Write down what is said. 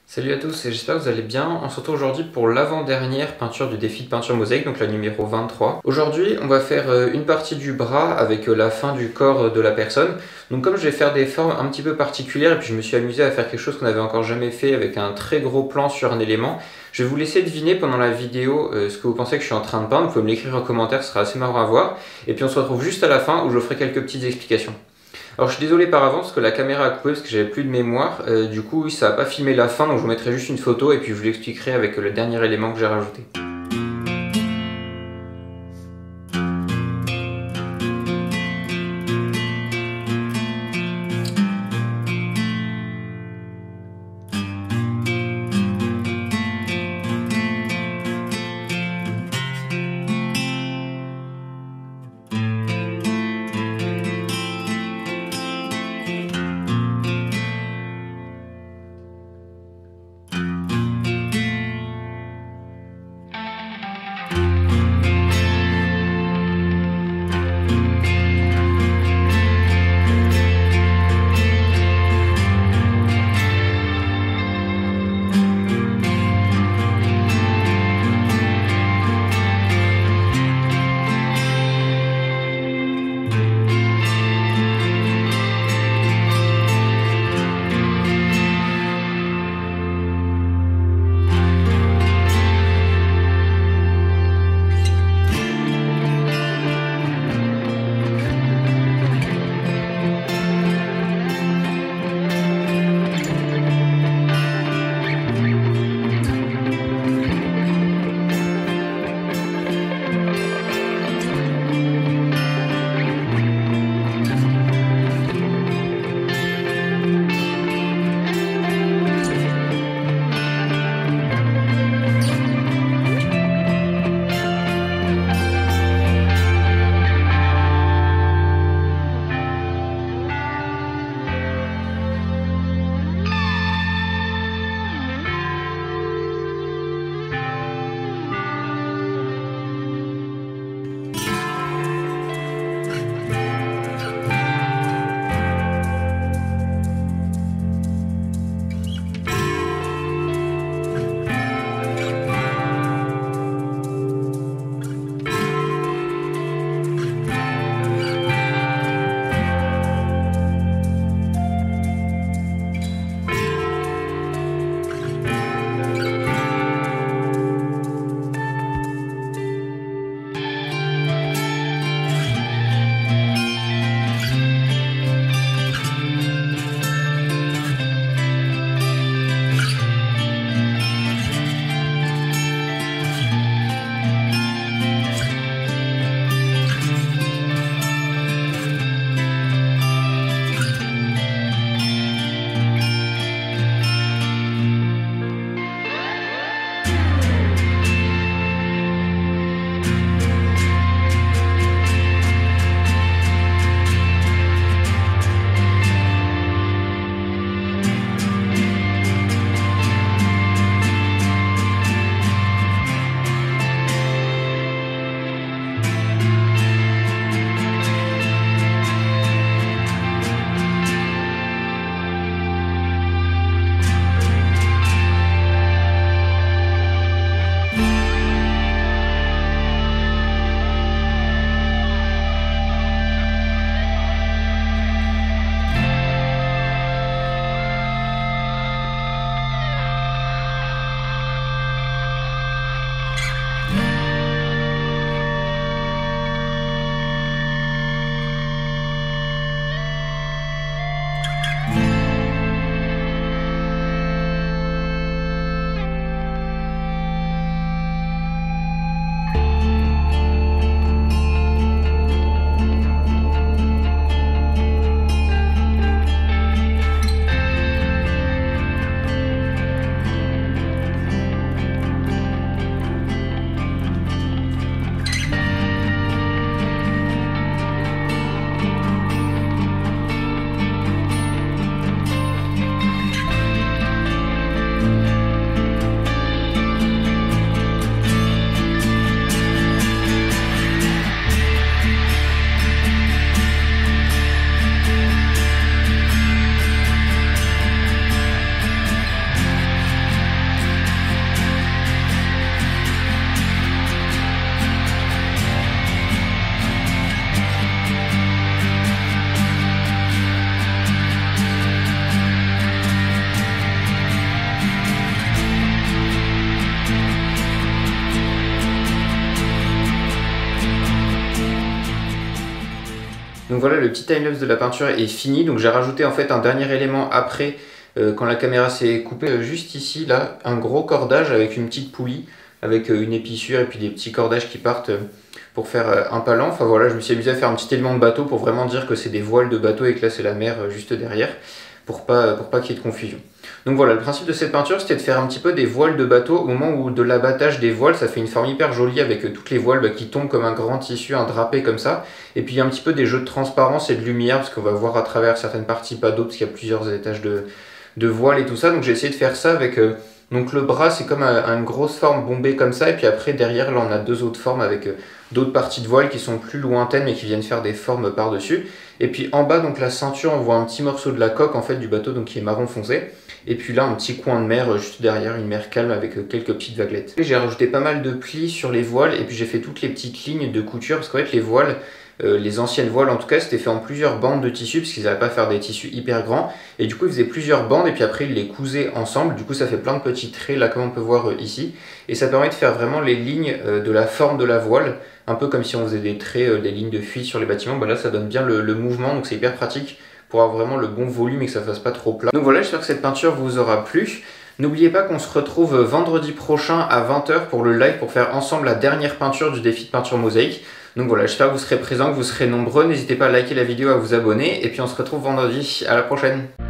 Salut à tous et j'espère que vous allez bien. On se retrouve aujourd'hui pour l'avant-dernière peinture du défi de peinture mosaïque, donc la numéro 23. Aujourd'hui, on va faire une partie du bras avec la fin du corps de la personne. Donc comme je vais faire des formes un petit peu particulières et puis je me suis amusé à faire quelque chose qu'on n'avait encore jamais fait avec un très gros plan sur un élément, je vais vous laisser deviner pendant la vidéo ce que vous pensez que je suis en train de peindre. Vous pouvez me l'écrire en commentaire, ce sera assez marrant à voir. Et puis on se retrouve juste à la fin où je ferai quelques petites explications. Alors je suis désolé par avance que la caméra a coupé parce que j'avais plus de mémoire, du coup ça n'a pas filmé la fin, donc je vous mettrai juste une photo et puis je vous l'expliquerai avec le dernier élément que j'ai rajouté. Donc voilà, le petit timelapse de la peinture est fini. Donc j'ai rajouté en fait un dernier élément après, quand la caméra s'est coupée, juste ici, là, un gros cordage avec une petite poulie, avec une épissure et puis des petits cordages qui partent pour faire un palan. Enfin voilà, je me suis amusé à faire un petit élément de bateau pour vraiment dire que c'est des voiles de bateau et que là c'est la mer juste derrière, pour pas qu'il y ait de confusion. Donc voilà, le principe de cette peinture, c'était de faire un petit peu des voiles de bateau au moment où de l'abattage des voiles, ça fait une forme hyper jolie avec toutes les voiles qui tombent comme un grand tissu, un drapé comme ça. Et puis il y a un petit peu des jeux de transparence et de lumière, parce qu'on va voir à travers certaines parties, pas d'autres, parce qu'il y a plusieurs étages de voiles et tout ça. Donc j'ai essayé de faire ça avec... donc le bras, c'est comme une grosse forme bombée comme ça, et puis après derrière, là on a deux autres formes avec d'autres parties de voile qui sont plus lointaines mais qui viennent faire des formes par-dessus. Et puis en bas, donc la ceinture, on voit un petit morceau de la coque en fait du bateau, donc qui est marron foncé. Et puis là, un petit coin de mer juste derrière, une mer calme avec quelques petites vaguelettes. J'ai rajouté pas mal de plis sur les voiles, et puis j'ai fait toutes les petites lignes de couture, parce qu'en fait les voiles, les anciennes voiles en tout cas, c'était fait en plusieurs bandes de tissu, parce qu'ils n'avaient pas faire des tissus hyper grands, et du coup ils faisaient plusieurs bandes, et puis après ils les cousaient ensemble, du coup ça fait plein de petits traits là comme on peut voir ici, et ça permet de faire vraiment les lignes de la forme de la voile, un peu comme si on faisait des traits, des lignes de fuite sur les bâtiments. Bah là ça donne bien le mouvement, donc c'est hyper pratique pour avoir vraiment le bon volume et que ça fasse pas trop plat. Donc voilà, j'espère que cette peinture vous aura plu. N'oubliez pas qu'on se retrouve vendredi prochain à 20 h pour le live pour faire ensemble la dernière peinture du défi de peinture mosaïque. Donc voilà, j'espère que vous serez présents, que vous serez nombreux. N'hésitez pas à liker la vidéo, à vous abonner. Et puis on se retrouve vendredi. À la prochaine.